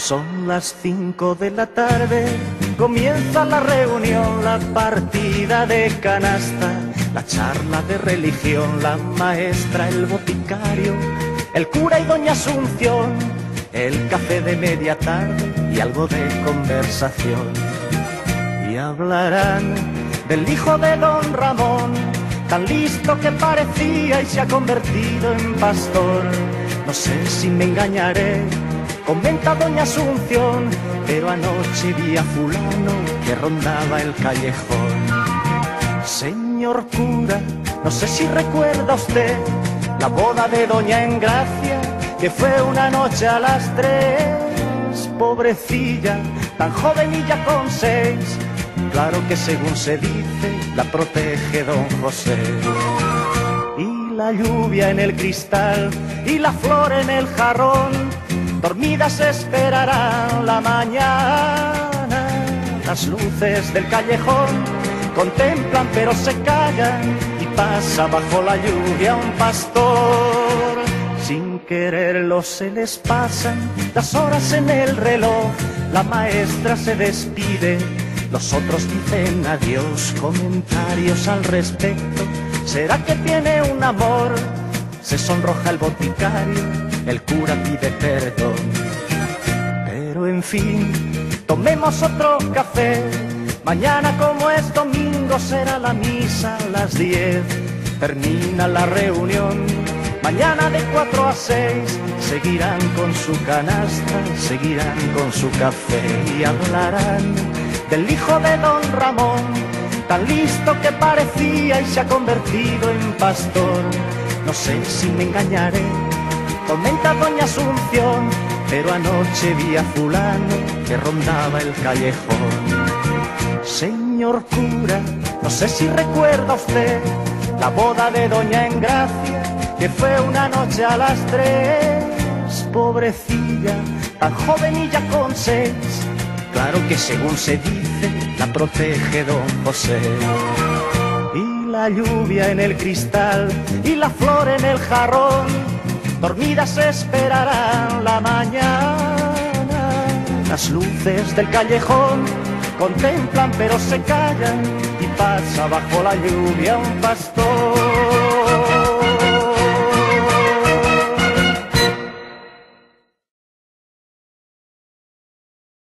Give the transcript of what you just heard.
Son las 5 de la tarde, comienza la reunión, la partida de canasta, la charla de religión, la maestra, el boticario, el cura y doña Asunción, el café de media tarde y algo de conversación. Y hablarán del hijo de don Ramón, tan listo que parecía y se ha convertido en pastor. No sé si me engañaré, comenta doña Asunción, pero anoche vi a fulano que rondaba el callejón. Señor cura, no sé si recuerda usted la boda de doña Engracia, que fue una noche a las 3. Pobrecilla, tan joven y ya con 6. Claro que según se dice, la protege don José. Y la lluvia en el cristal y la flor en el jarrón, dormidas esperarán la mañana. Las luces del callejón contemplan pero se callan, y pasa bajo la lluvia un pastor. Sin quererlo se les pasan las horas en el reloj, la maestra se despide, los otros dicen adiós, comentarios al respecto. ¿Será que tiene un amor? Se sonroja el boticario, el cura pide perdón. Pero en fin, tomemos otro café. Mañana, como es domingo, será la misa a las 10. Termina la reunión. Mañana de 4 a 6 seguirán con su canasta, seguirán con su café y hablarán del hijo de don Ramón, tan listo que parecía y se ha convertido en pastor. No sé si me engañaré, comenta doña Asunción, pero anoche vi a fulano que rondaba el callejón. Señor cura, no sé si recuerda usted la boda de doña Engracia, que fue una noche a las 3. Pobrecilla, tan joven y ya con 6. Claro que según se dice, la protege don José. Y la lluvia en el cristal y la flor en el jarrón, dormidas esperarán la mañana. Las luces del callejón contemplan pero se callan, y pasa bajo la lluvia un pastor.